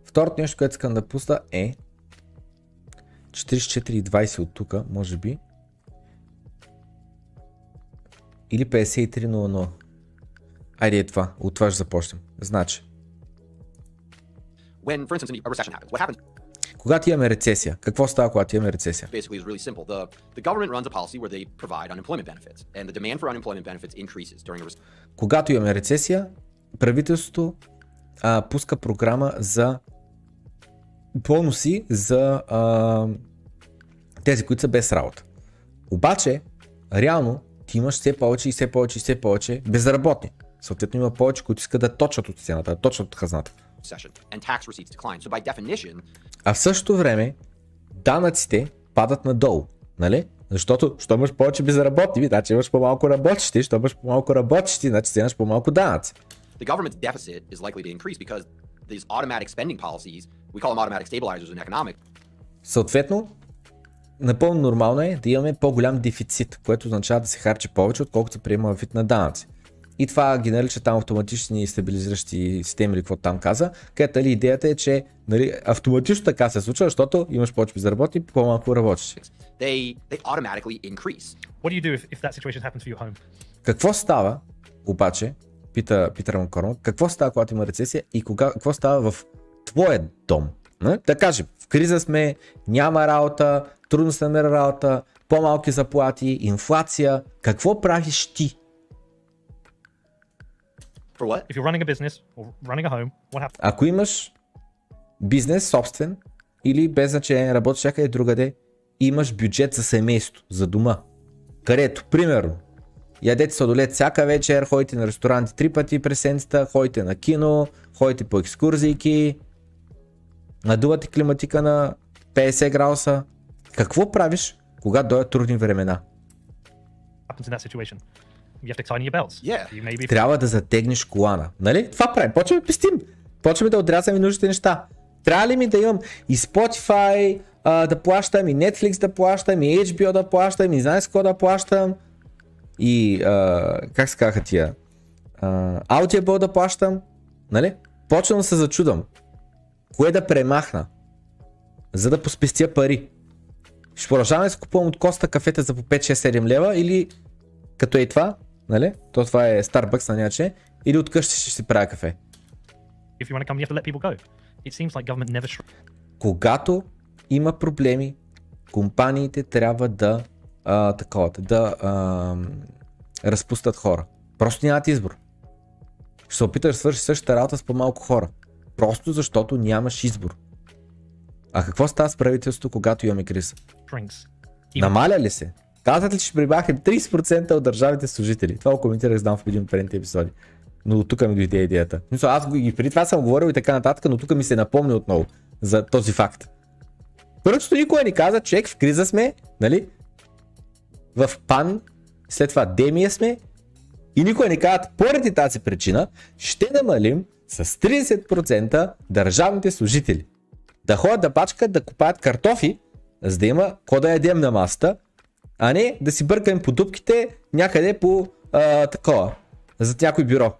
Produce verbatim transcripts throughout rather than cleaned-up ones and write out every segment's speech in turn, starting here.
Второто нещо, което искам да пусна е четирийсет и четири и двайсет от тук, може би. Или петдесет и три нула нула. Айде е това, от това ще започнем. Значи. When, for instance, a recession happens, what happens? Когато имаме рецесия, какво става, когато имаме рецесия? Basically is really simple. The, the government runs a policy where they provide unemployment benefits, and the demand for unemployment benefits increases during a recession. Когато имаме рецесия, правителството а, пуска програма за бонуси за а, тези, които са без работа. Обаче, реално, ти имаш все повече и все повече и все повече безработни. Съответно има повече, които искат да точат от стената, да точат от хазната. And tax receipts decline. So by definition, а в същото време данъците падат надолу, нали? Защото, що имаш повече безработни, значи имаш по-малко работещи, що имаш по-малко работещи, значи имаш по-малко данъци. The government's deficit is likely to increase because these automatic spending policies, we call them automatic stabilizers in economics. Съответно, напълно нормално е да имаме по-голям дефицит, което означава да се харчи повече, отколкото се приема вид на данъци. И това ги нарича там автоматични стабилизиращи системи или какво там каза, където ли идеята е, че нали, автоматично така се случва, защото имаш повече безработни и по-малко работещи. They, they automatically increase. What do you do if, if that situation happens for your home? Какво става, обаче, пита Питър Маккормак, какво става, когато има рецесия и кога, какво става в твоя дом? Не? Да кажем, в криза сме, няма работа, трудно се намира работа, по-малки заплати, инфлация. Какво правиш ти? For what? If you're running a business or running a home, what happens? Ако имаш бизнес собствен или без значение работиш някъде другаде, имаш бюджет за семейство, за дома, където, примерно, ядете сладолет всяка вечер, ходите на ресторанти три пъти през седмицата, ходите на кино, ходите по екскурзийки, надувате климатика на петдесет градуса. Какво правиш, когато дойдат трудни времена? Happens in that situation? You have to tighten your belts. Yeah. You maybe Трябва да затегнеш колана. Нали? Това правим. Почваме да пестим. Почваме да отрязваме нужните неща. Трябва ли ми да имам и Spotify а, да плащам, и Netflix да плащам, и Ейч Би О да плащам, и не знам с какво да плащам, и а, как се казаха тия, а, Audible да плащам. Нали? Почвам да се зачудам. Кое да премахна, за да поспестя пари? Ще продължаваме да се купувам от Коста кафета за по пет шест седем лева или като е и това, нали? То това е Starbucks на няче, или от къщи ще си правя кафе. if you want to come, you have to let people go. It seems like government never. Когато има проблеми, компаниите трябва да а, такова, да а, разпускат хора. Просто нямат избор. Ще се опиташ да свършиш същата работа с по-малко хора. Просто защото нямаш избор. А какво става с правителството, когато имаме криза? Drinks. Намаля ли се? Казват ли, че прибахнем трийсет процента от държавните служители? Това го коментирах, знам в един от предните епизоди. Но тук ми дойде идеята. Аз и преди това съм говорил и така нататък, но тук ми се напомня отново за този факт. Първото никога ни каза, човек, в криза сме, нали? В пан, след това демия сме и никога ни казват, поради тази причина ще намалим с трийсет процента държавните служители. Да ходят да бачкат, да купаят картофи, за да има ко да ядем на масата, а не да си бъркаме по дупките някъде по а, такова, за някой бюро.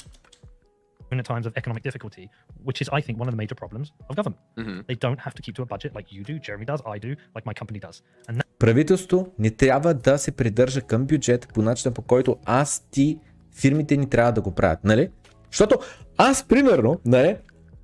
In times of economic difficulty, which is, I think, one of the major problems of government. Mm-hmm. They don't have to keep to a budget like you do, Jeremy does, I do, like my company does. And that... Правителството не трябва да се придържа към бюджет по начина, по който аз, ти, фирмите ни трябва да го правят, нали? Защото аз, примерно, нали,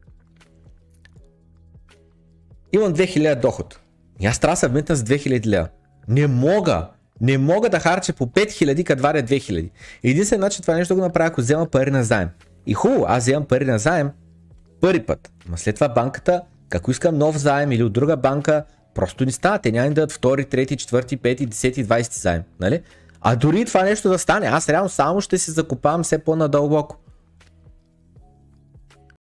имам две хиляди доход. И аз трябва да се вметна с две хиляди лева. Не мога, не мога да харча по пет хиляди, като варя две хиляди. Единствен начин това нещо да го направя, ако взема пари на заем. И хубаво, аз вземам пари на заем първи път. Но след това банката, ако искам нов заем или от друга банка, просто ни става. Те няма да дадат втори, трети, четвърти, пети, десети, двайсети заем. Нали? А дори това нещо да стане, аз реално само ще се закопавам все по-надълбоко.